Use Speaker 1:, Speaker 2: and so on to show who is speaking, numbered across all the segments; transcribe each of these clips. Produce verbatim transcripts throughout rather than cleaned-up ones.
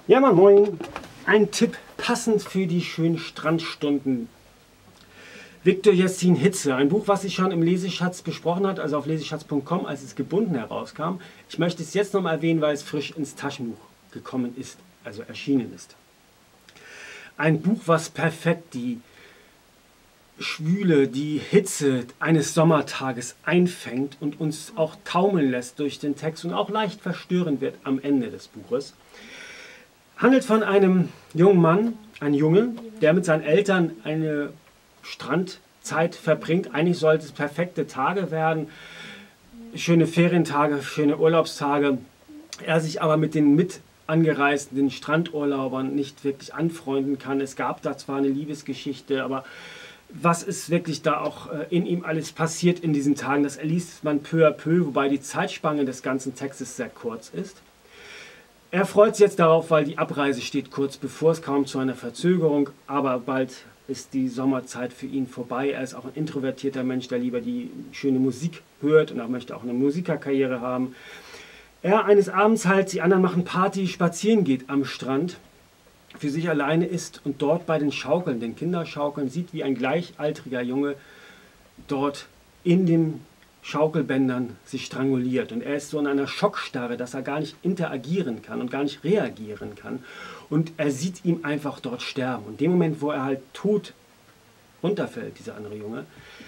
Speaker 1: Ja, moin moin. Ein Tipp passend für die schönen Strandstunden. Viktor Jessin Hitze, ein Buch, was ich schon im Leseschatz besprochen hat, also auf leseschatz punkt com, als es gebunden herauskam. Ich möchte es jetzt nochmal erwähnen, weil es frisch ins Taschenbuch gekommen ist, also erschienen ist. Ein Buch, was perfekt die Schwüle, die Hitze eines Sommertages einfängt und uns auch taumeln lässt durch den Text und auch leicht verstörend wird am Ende des Buches. Handelt von einem jungen Mann, ein Junge, der mit seinen Eltern eine Strandzeit verbringt. Eigentlich sollte es perfekte Tage werden, schöne Ferientage, schöne Urlaubstage. Er sich aber mit den mit angereisten, den Strandurlaubern nicht wirklich anfreunden kann. Es gab da zwar eine Liebesgeschichte, aber was ist wirklich da auch in ihm alles passiert in diesen Tagen, das erliest man peu à peu, wobei die Zeitspanne des ganzen Textes sehr kurz ist. Er freut sich jetzt darauf, weil die Abreise steht kurz bevor, es kam zu einer Verzögerung, aber bald ist die Sommerzeit für ihn vorbei. Er ist auch ein introvertierter Mensch, der lieber die schöne Musik hört und auch möchte auch eine Musikerkarriere haben. Er eines Abends halt, die anderen machen Party, spazieren geht am Strand, für sich alleine ist und dort bei den Schaukeln, den Kinderschaukeln, sieht, wie ein gleichaltriger Junge dort in den Schaukelbändern sich stranguliert. Und er ist so in einer Schockstarre, dass er gar nicht interagieren kann und gar nicht reagieren kann. Und er sieht ihn einfach dort sterben. Und in dem Moment, wo er halt tot runterfällt, dieser andere Junge,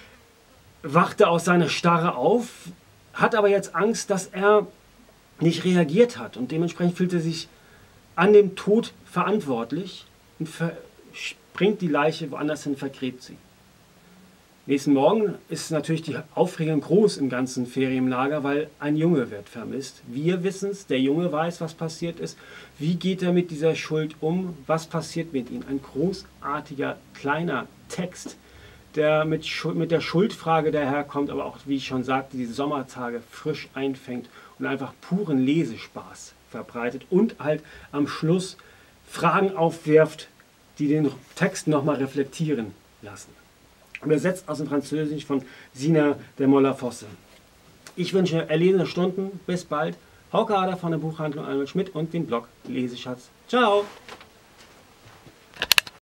Speaker 1: wacht er aus seiner Starre auf, hat aber jetzt Angst, dass er nicht reagiert hat. Und dementsprechend fühlt er sich an dem Tod verantwortlich und springt die Leiche woanders hin, vergräbt sie. Nächsten Morgen ist natürlich die Aufregung groß im ganzen Ferienlager, weil ein Junge wird vermisst. Wir wissen es, der Junge weiß, was passiert ist. Wie geht er mit dieser Schuld um? Was passiert mit ihm? Ein großartiger, kleiner Text, der mit, mit der Schuldfrage daherkommt, aber auch, wie ich schon sagte, diese Sommertage frisch einfängt und einfach puren Lesespaß verbreitet und halt am Schluss Fragen aufwirft, die den Text nochmal reflektieren lassen. Übersetzt aus dem Französischen von Sina de Moller-Fosse. Ich wünsche erlesene Stunden. Bis bald. Hauke Ader von der Buchhandlung Arnold Schmidt und dem Blog Leseschatz. Ciao!